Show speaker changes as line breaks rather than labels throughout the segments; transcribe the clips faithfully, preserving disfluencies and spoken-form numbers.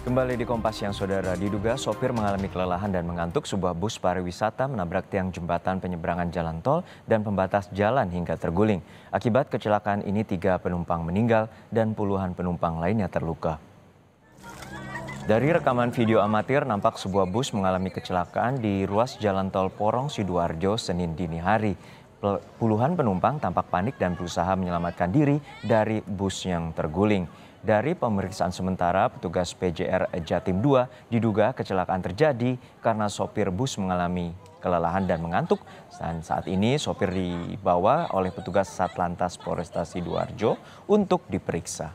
Kembali di Kompas Siang, Saudara. Diduga sopir mengalami kelelahan dan mengantuk, sebuah bus pariwisata menabrak tiang jembatan penyeberangan jalan tol dan pembatas jalan hingga terguling. Akibat kecelakaan ini, tiga penumpang meninggal dan puluhan penumpang lainnya terluka. Dari rekaman video amatir, nampak sebuah bus mengalami kecelakaan di ruas jalan tol Porong Sidoarjo Senin dini hari. Puluhan penumpang tampak panik dan berusaha menyelamatkan diri dari bus yang terguling. Dari pemeriksaan sementara, petugas P J R Jatim dua diduga kecelakaan terjadi karena sopir bus mengalami kelelahan dan mengantuk. Dan saat ini sopir dibawa oleh petugas Satlantas Polresta Sidoarjo untuk diperiksa.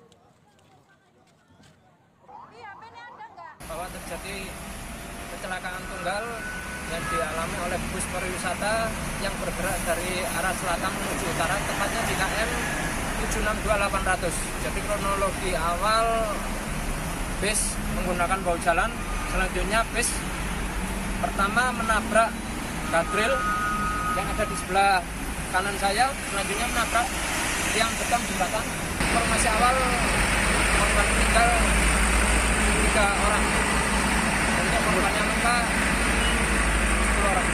Bahwa terjadi kecelakaan tunggal yang dialami oleh bus pariwisata yang bergerak dari arah selatan menuju utara, tepatnya di K M tujuh enam dua delapan ratus. Jadi kronologi awal, bis menggunakan bahu jalan, selanjutnya bis pertama menabrak guardrail yang ada di sebelah kanan saya, selanjutnya menabrak tiang beton jembatan. Informasi awal, korban meninggal tiga orang, untuk korban yang luka sepuluh orang.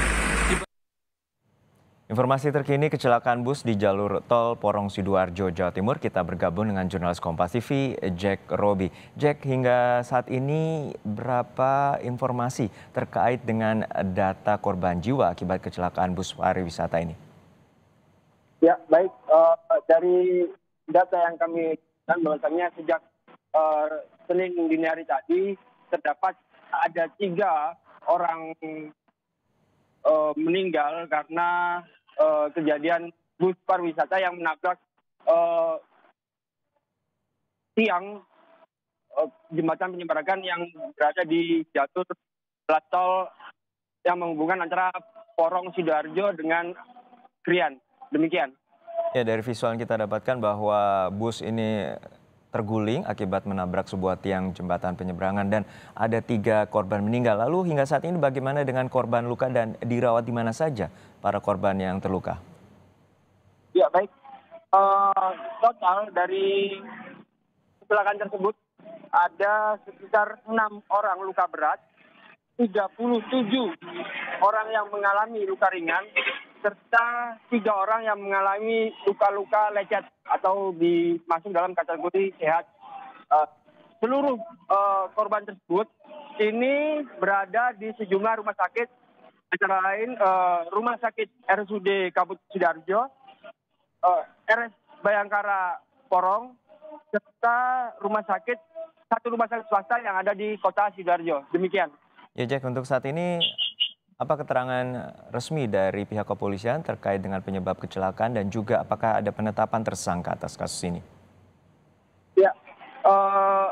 Informasi terkini kecelakaan bus di jalur tol Porong Sidoarjo, Jawa Timur, kita bergabung dengan jurnalis Kompas T V, Jack Robi. Jack, hingga saat ini berapa informasi terkait dengan data korban jiwa akibat kecelakaan bus pariwisata ini?
Ya, baik. Uh, dari data yang kami dan bahwasannya sejak uh, Senin dini hari tadi terdapat ada tiga orang uh, meninggal karena uh, kejadian bus pariwisata yang menabrak uh, tiang uh, jembatan penyeberangan yang berada di jalur tol yang menghubungkan antara Porong Sidoarjo dengan Krian. Demikian.
Ya, dari visual yang kita dapatkan bahwa bus ini terguling akibat menabrak sebuah tiang jembatan penyeberangan dan ada tiga korban meninggal. Lalu hingga saat ini bagaimana dengan korban luka dan dirawat di mana saja para korban yang terluka?
Ya, baik. Uh, total dari kecelakaan tersebut ada sekitar enam orang luka berat, tiga puluh tujuh orang yang mengalami luka ringan, serta tiga orang yang mengalami luka-luka lecet atau dimasuk dalam kategori sehat. Uh, seluruh uh, korban tersebut ini berada di sejumlah rumah sakit, antara lain uh, Rumah Sakit R S U D Kabupaten Sidoarjo, uh, R S Bayangkara Porong, serta rumah sakit satu rumah sakit swasta yang ada di Kota Sidoarjo. Demikian.
Ya, Jack, untuk saat ini apa keterangan resmi dari pihak kepolisian terkait dengan penyebab kecelakaan dan juga apakah ada penetapan tersangka atas kasus ini?
Ya, uh,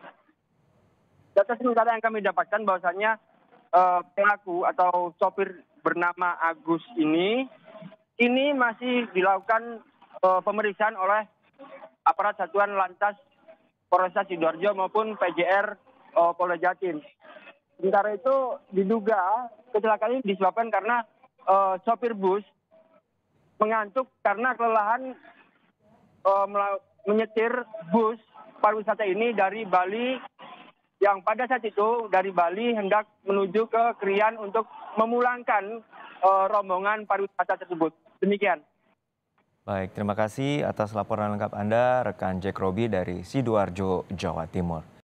data sementara yang kami dapatkan bahwasannya uh, pelaku atau sopir bernama Agus ini, ini masih dilakukan uh, pemeriksaan oleh aparat Satuan Lantas Polresta Sidoarjo maupun P J R uh, Polda Jatim. Sementara itu diduga kecelakaan ini disebabkan karena uh, sopir bus mengantuk karena kelelahan uh, menyetir bus pariwisata ini dari Bali, yang pada saat itu dari Bali hendak menuju ke Krian untuk memulangkan uh, rombongan pariwisata tersebut. Demikian.
Baik, terima kasih atas laporan lengkap Anda, rekan Jack Robi dari Sidoarjo, Jawa Timur.